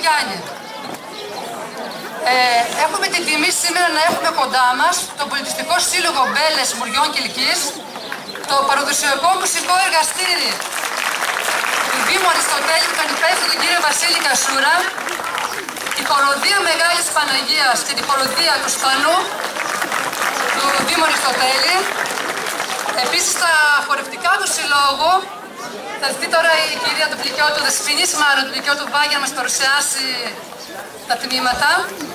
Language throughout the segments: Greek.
Γιάννη. Έχουμε την τιμή σήμερα να έχουμε κοντά μας το Πολιτιστικό Σύλλογο Μπέλες Μουριών Κιλκής, το παραδοσιακό μουσικό εργαστήρι του Δήμου Αριστοτέλη, τον υπεύθυνο τον κύριο Βασίλη Κασούρα, τη χοροδία Μεγάλης Παναγίας και τη χοροδία του Σπανού του Δήμου Αριστοτέλη. Επίσης τα χορευτικά του συλλόγου. Θα δει τώρα η κυρία του Πλικιώτου, Δεσποινής μάλλον του Πλικιώτου Βάγια, να μας παρουσιάσει τα τμήματα.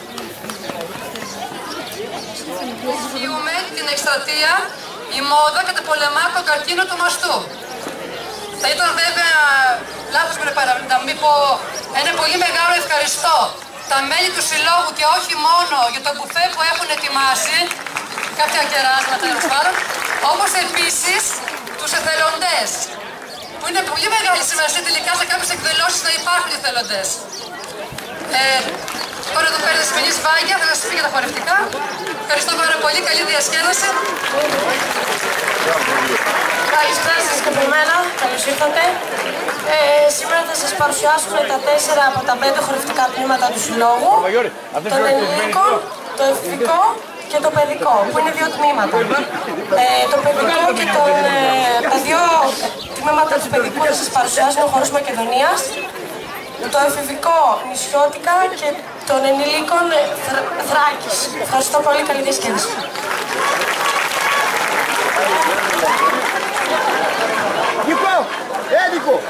Ευχαριστούμε την εκστρατεία «Η μόδα καταπολεμά τον καρκίνο του μαστού». Θα ήταν βέβαια λάθος να μην πω ένα πολύ μεγάλο ευχαριστώ τα μέλη του συλλόγου και όχι μόνο για το μπουφέ που έχουν ετοιμάσει, κάποια κεράσματα τέλος πάντων, όπως επίσης τους εθελοντές, που είναι πολύ μεγάλη σημασία τελικά σε κάποιες εκδηλώσεις να υπάρχουν εθελοντές. Τώρα εδώ πέρα Δεσποινής Βάγια, θα σας πει για τα χορευτικά. Ευχαριστώ πάρα πολύ, καλή διασκέδαση. Καλησπέρα σας και από μένα, καλώς ήρθατε. Σήμερα θα σας παρουσιάσουμε τα 4 από τα 5 χορευτικά τμήματα του συλλόγου. Τον ενηλίκο, το εφηβικό και το παιδικό, που είναι 2 τμήματα. Το παιδικό και τα 2 τμήματα του παιδικού θα σας παρουσιάσουν ο χορός Μακεδονίας. Το εφηβικό Νησιώτικα και των ενηλίκων Θράκης. Ευχαριστώ πολύ, καλή διασκέδαση. Νίκο! Νίκο!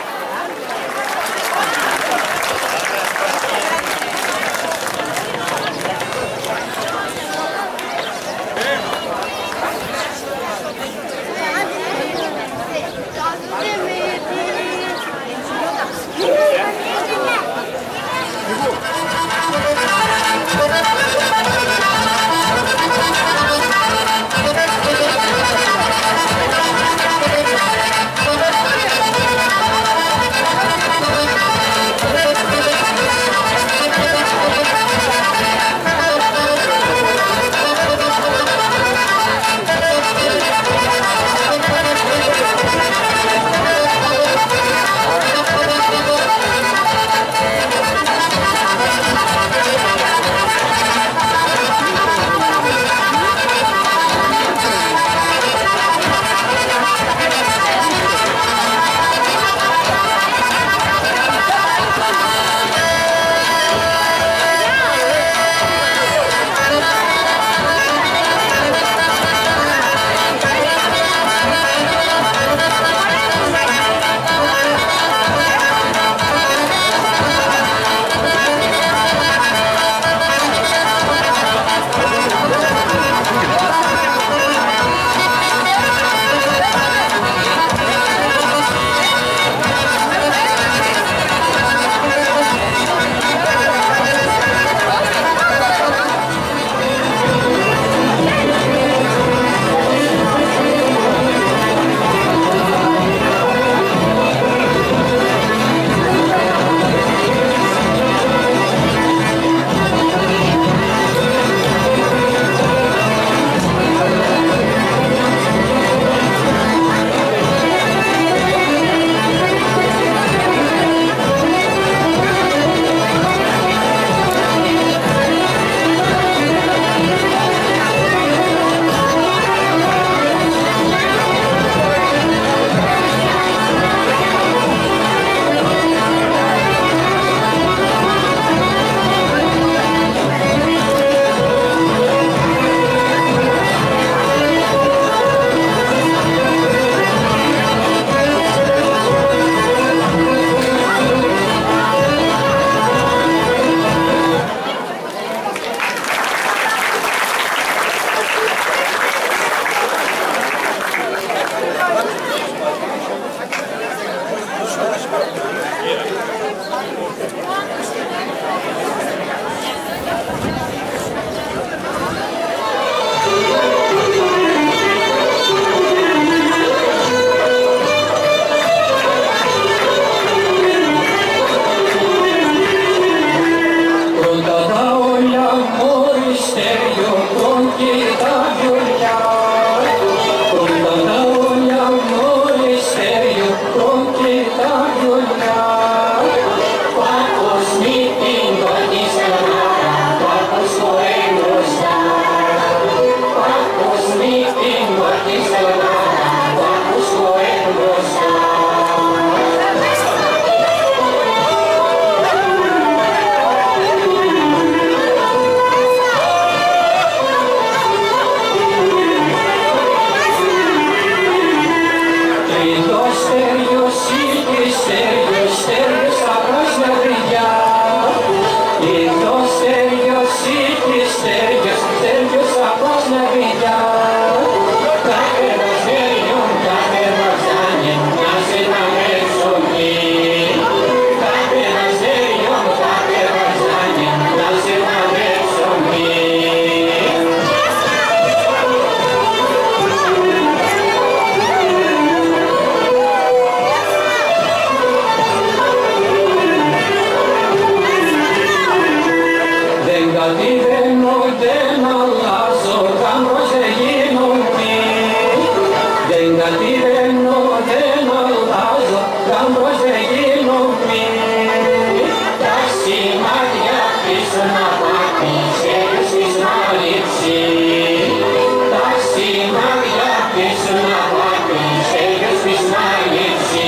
κατηδένω δεν αλλάζω, γάμπρος δεν γίνομαι. Δεν κατηδένω δεν αλλάζω, γάμπρος δεν γίνομαι. Τα σημάδια πίσω να πάτης, έγιος της να λείψει. Τα σημάδια πίσω να πάτης, έγιος της να λείψει.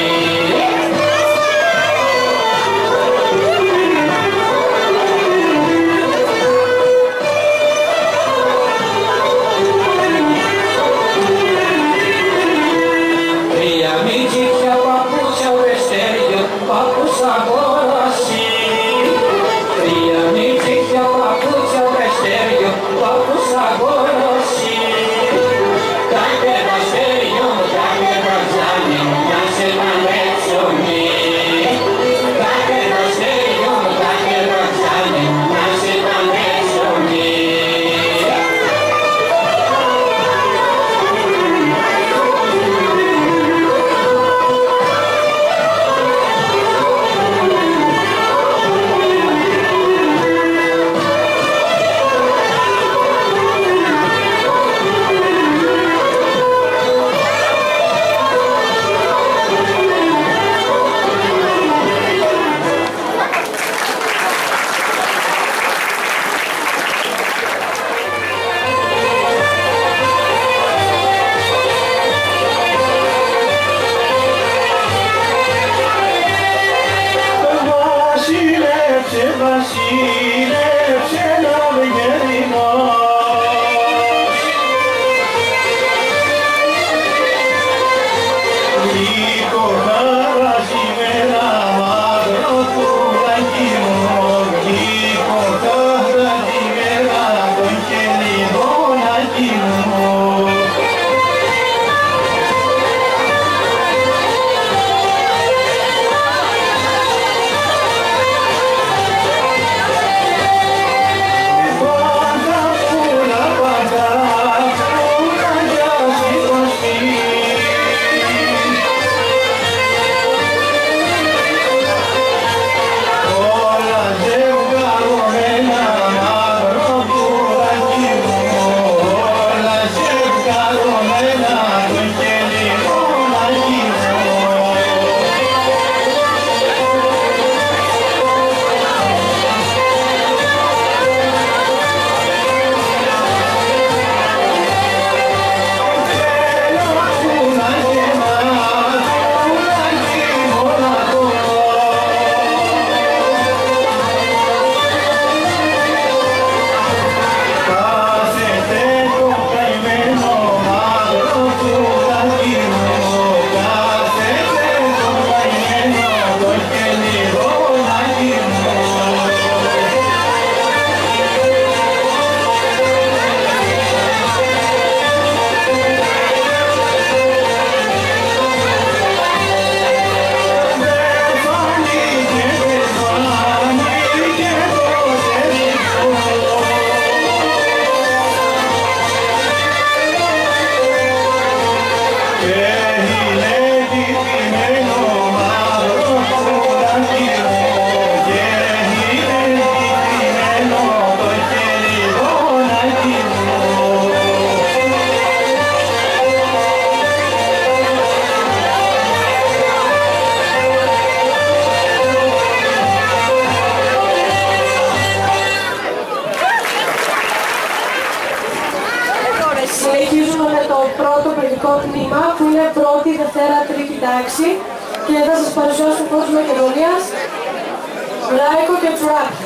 Που είναι πρώτη, Δευτέρα, τρίτη τάξη και θα σας παρουσιάσω του κόσμου Μακεδονίας, Ράικο και Τσουράκη.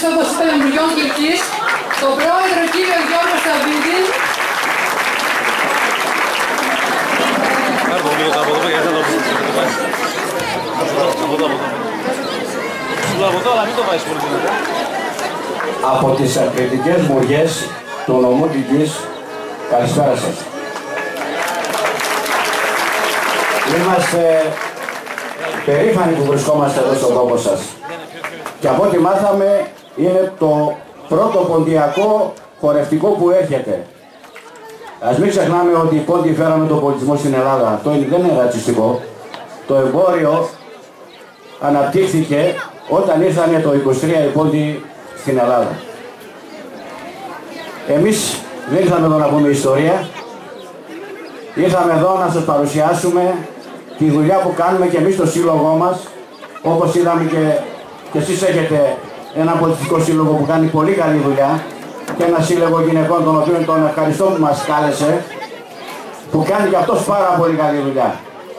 όπως είπαμε, Υπουργών Κιλκής, τον πρόεδρο κύριο Γιώργο Σταβίδη. Από τις ακριτικές μουριές του νομού Κιλκής, καλησπέρα σας. Είμαστε περήφανοι που βρισκόμαστε εδώ στον τόπο σας. Και από ό,τι μάθαμε είναι το πρώτο ποντιακό χορευτικό που έρχεται. Ας μην ξεχνάμε ότι οι πόντιοι φέραμε τον πολιτισμό στην Ελλάδα. Αυτό δεν είναι ρατσιστικό. Το εμπόριο αναπτύχθηκε όταν ήρθαν το 23 οι πόντιοι στην Ελλάδα. Εμείς δεν ήρθαμε εδώ να πούμε ιστορία. Ήρθαμε εδώ να σας παρουσιάσουμε τη δουλειά που κάνουμε και εμείς στο σύλλογό μας. Όπως είδαμε και εσείς έχετε ένα πολιτιστικό σύλλογο που κάνει πολύ καλή δουλειά και ένα σύλλογο γυναικών τον οποίο τον ευχαριστώ που μας κάλεσε, που κάνει και αυτός πάρα πολύ καλή δουλειά.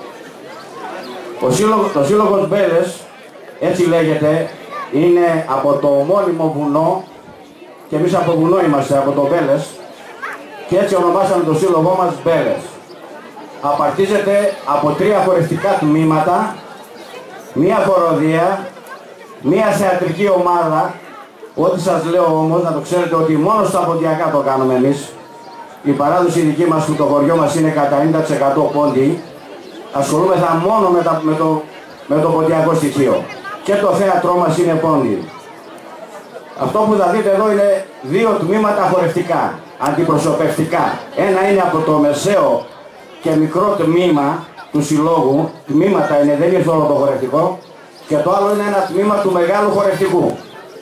Το σύλλογος Μπέλες, έτσι λέγεται, είναι από το ομώνυμο βουνό και εμείς από βουνό είμαστε, από το Μπέλες, και έτσι ονομάσαμε το σύλλογό μας Μπέλες. Απαρτίζεται από 3 χορευτικά τμήματα, μία χοροδία, μία θεατρική ομάδα. Ό,τι σας λέω όμως, να το ξέρετε ότι μόνο στα ποντιακά το κάνουμε εμείς. Η παράδοση δική μας που το χωριό μας είναι κατά 90% πόντι, ασχολούμεθα μόνο με το ποντιακό στοιχείο. Και το θέατρό μας είναι πόντι. Αυτό που θα δείτε εδώ είναι 2 τμήματα χορευτικά, αντιπροσωπευτικά. Ένα είναι από το μεσαίο και μικρό τμήμα του συλλόγου, τμήματα είναι, δεν ήρθε όλο το χορευτικό, και το άλλο είναι ένα τμήμα του μεγάλου χορευτικού.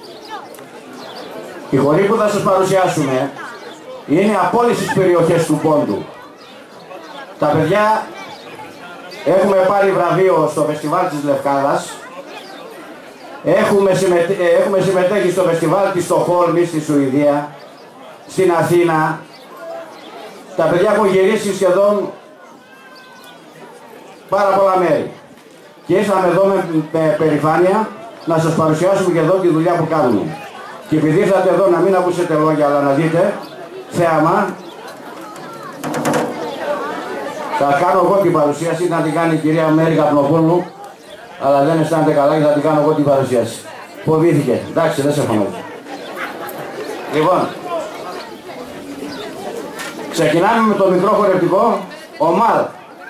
Οι χοροί που θα σας παρουσιάσουμε είναι από όλες τις περιοχές του πόντου. Τα παιδιά έχουμε πάρει βραβείο στο φεστιβάλ της Λευκάδας, έχουμε συμμετέχει στο φεστιβάλ της Στοκχόλμης στη Σουηδία, στην Αθήνα. Τα παιδιά έχουν γυρίσει σχεδόν πάρα πολλά μέρη. Και ήρθαμε εδώ με περηφάνεια να σας παρουσιάσουμε και εδώ τη δουλειά που κάνουμε. Και επειδή ήρθατε εδώ να μην ακούσετε λόγια αλλά να δείτε θέαμα, θα κάνω εγώ την παρουσίαση, να την κάνει η κυρία Μέρη Καπνοπούλου, αλλά δεν αισθάνεται καλά και θα την κάνω εγώ την παρουσίαση. Φοβήθηκε. Εντάξει, δεν σε φωνάζω. Λοιπόν, ξεκινάμε με το μικρό χορευτικό, ο Μαλ.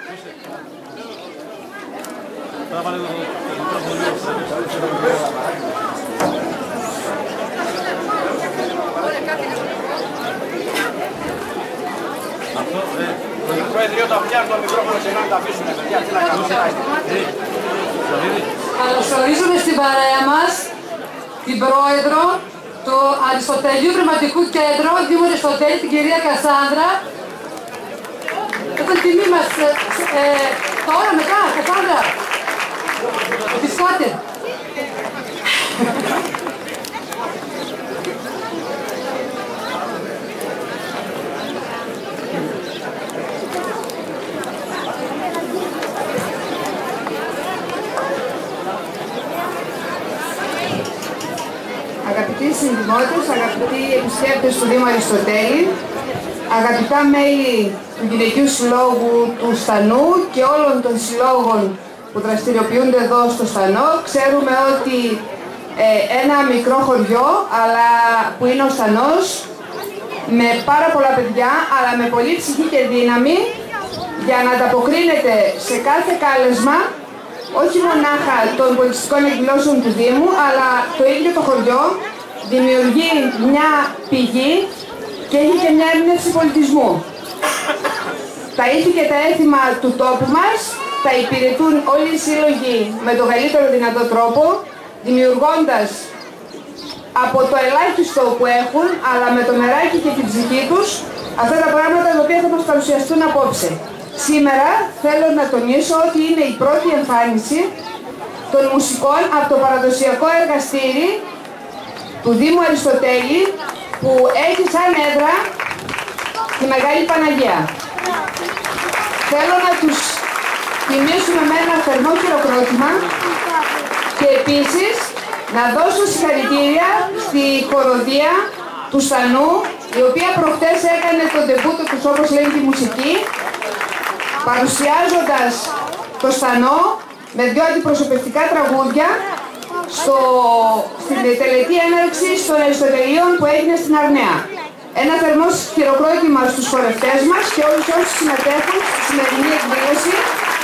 Το Προεδρείο τα πιάνει το μικρόφωνο και να τα αφήσουν. Καλωσορίζουμε στην παρέα μας την Πρόεδρο του Αριστοτελείου Πνευματικού Κέντρου, Δήμου Αριστοτέλη, την κυρία Κασάνδρα. Ήταν τιμή μας. Τώρα μετά, Κασάνδρα. Φυσικάτε. Αγαπητοί συνδημότες, αγαπητοί επισκέπτες του Δήμου Αριστοτέλη, αγαπητά μέλη του Γυναικείου Συλλόγου του Στανού και όλων των συλλόγων που δραστηριοποιούνται εδώ στο Στανό, ξέρουμε ότι ένα μικρό χωριό, αλλά που είναι ο Στανός, με πάρα πολλά παιδιά, αλλά με πολύ ψυχή και δύναμη, για να ανταποκρίνεται σε κάθε κάλεσμα, όχι μονάχα των πολιτιστικών εκδηλώσεων του Δήμου, αλλά το ίδιο το χωριό δημιουργεί μια πηγή και έχει και μια έμπνευση πολιτισμού. Τα ήθη και τα έθιμα του τόπου μας τα υπηρετούν όλοι οι σύλλογοι με τον καλύτερο δυνατό τρόπο, δημιουργώντας από το ελάχιστο που έχουν, αλλά με το νεράκι και την ψυχή τους, αυτά τα πράγματα τα οποία θα μας παρουσιαστούν απόψε. Σήμερα θέλω να τονίσω ότι είναι η πρώτη εμφάνιση των μουσικών από το παραδοσιακό εργαστήρι του Δήμου Αριστοτέλη, που έχει σαν έδρα τη Μεγάλη Παναγία. Θέλω να τους τιμήσουμε με ένα θερμό χειροκρότημα και επίσης Να δώσω συγχαρητήρια στη χοροδία του Στανού, η οποία προχτές έκανε τον ντεμπούτο τους, όπως λένε, τη μουσική, παρουσιάζοντας το Στανό με 2 αντιπροσωπευτικά τραγούδια στην τελετή έναρξης των Αριστοτελείων που έγινε στην Αρνέα. Ένα θερμό χειροκρότημα στους χορευτές μας και όλους όσους συμμετέχουν στη σημερινή εκδήλωση.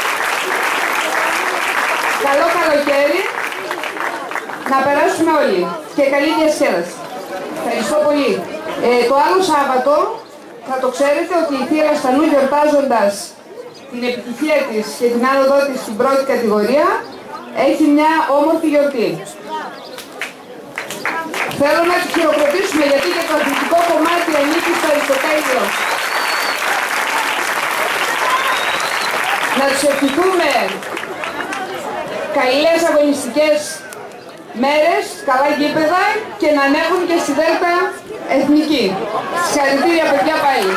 Καλό καλοκαίρι, να περάσουμε όλοι και καλή διασκέδαση. Ευχαριστώ πολύ. Το άλλο Σάββατο θα το ξέρετε ότι η θύρα Στανού, γιορτάζοντας την επιτυχία της και την άνοδό της στην πρώτη κατηγορία, έχει μια όμορφη γιορτή. Θέλω να τη χειροκροτήσουμε γιατί και το αθλητικό κομμάτι ανήκει στο Αριστοτέλειο. Να τους ευχηθούμε καλές αγωνιστικές μέρες, καλά γήπεδα και να ανέβουν και στη Δέλτα Εθνική. Συγχαρητήρια παιδιά πάλι.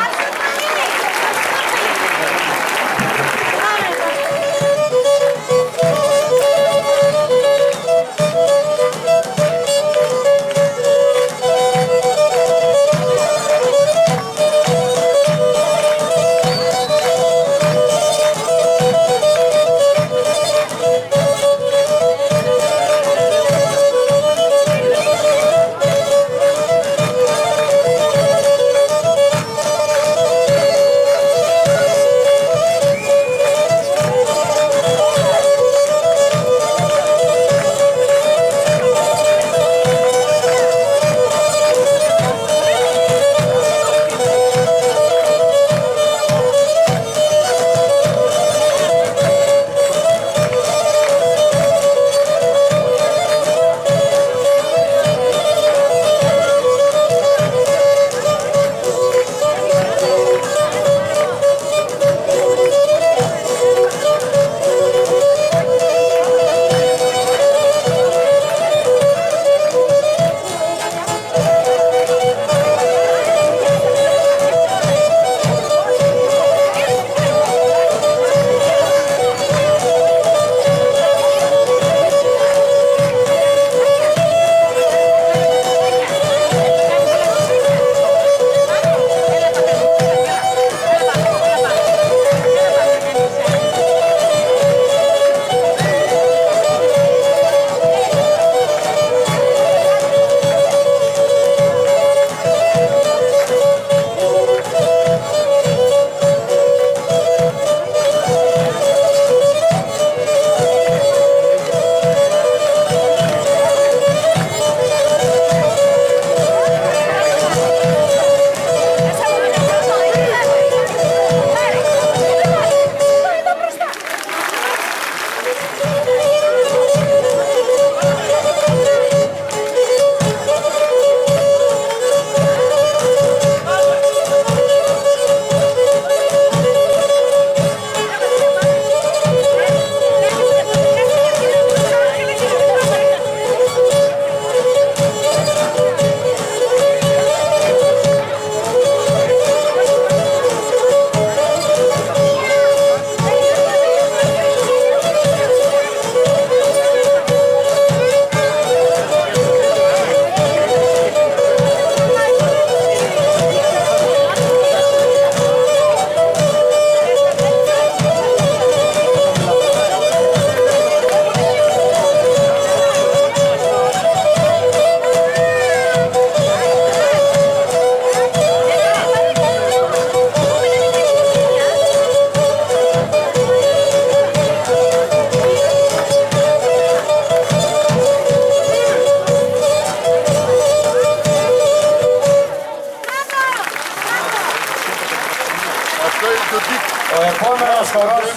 Ο επόμενος χορός.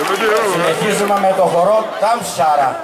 Συνεχίζουμε με το χορό Τάμψαρα.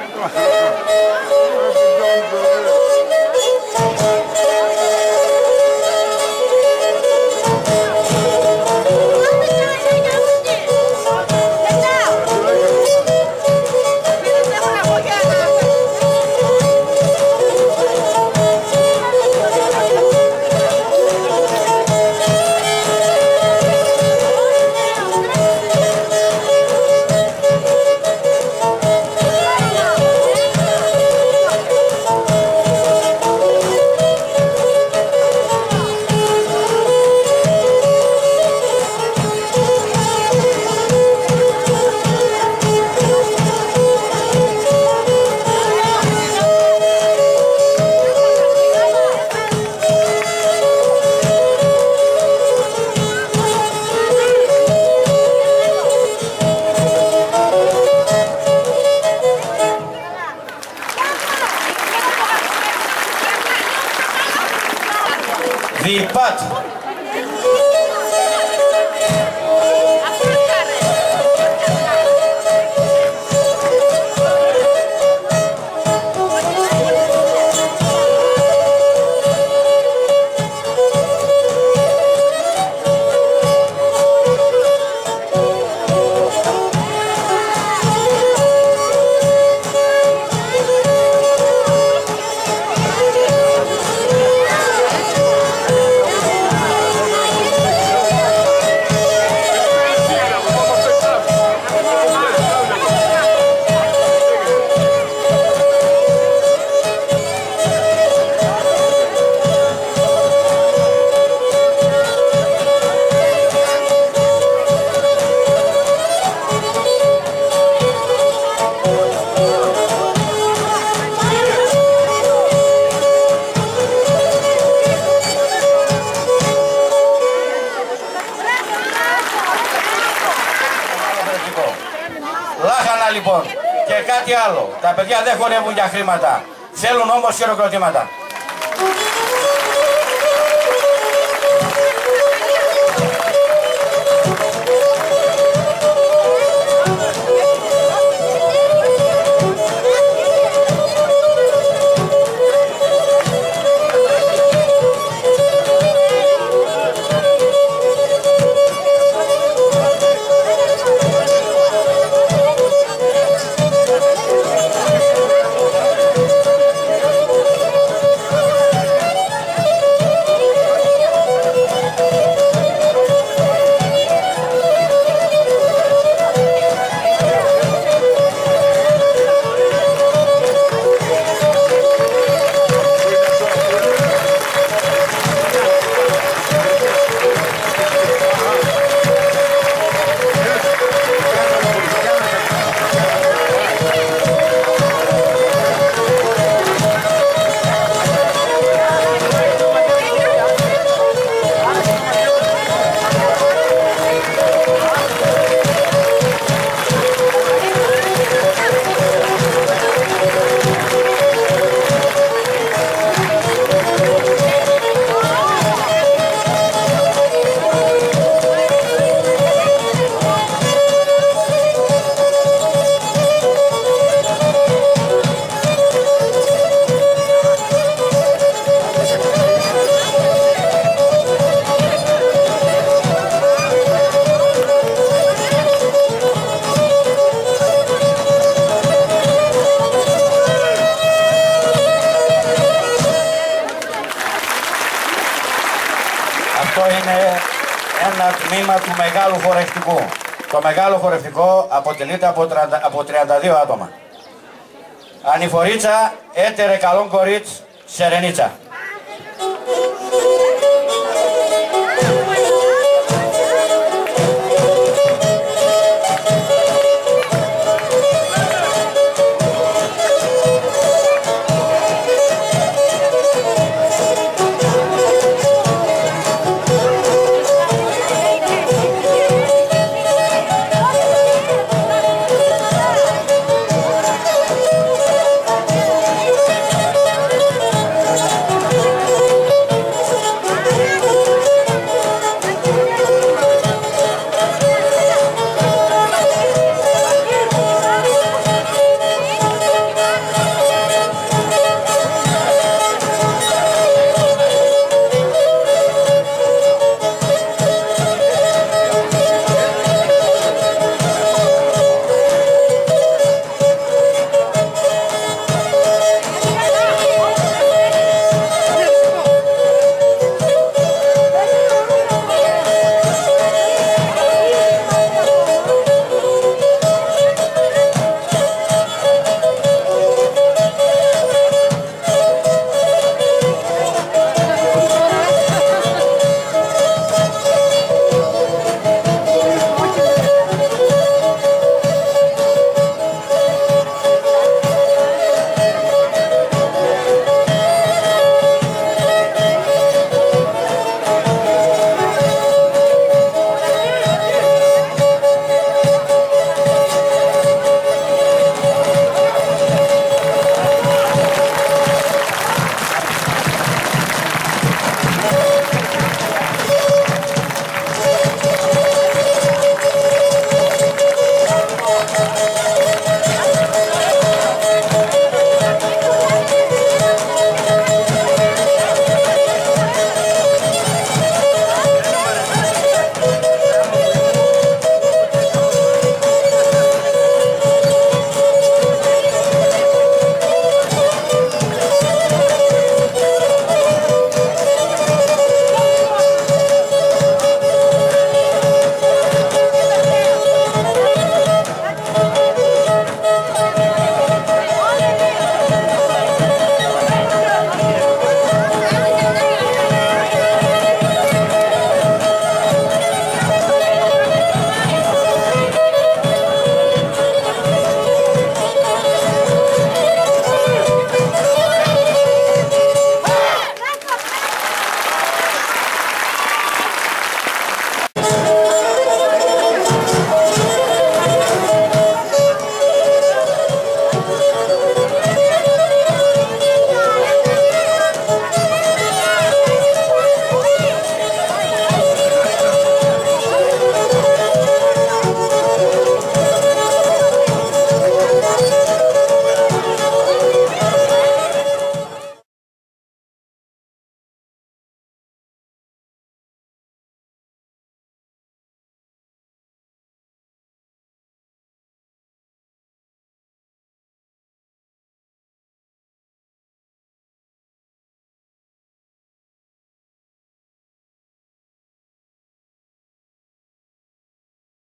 Διπάτ. Λάχανα λοιπόν και κάτι άλλο. Τα παιδιά δεν χορεύουν για χρήματα. Θέλουν όμως χειροκροτήματα. Αυτό είναι ένα τμήμα του μεγάλου χορευτικού. Το μεγάλο χορευτικό αποτελείται από 32 άτομα. Ανηφορίτσα, έτερε καλόν κορίτς, Σερενίτσα.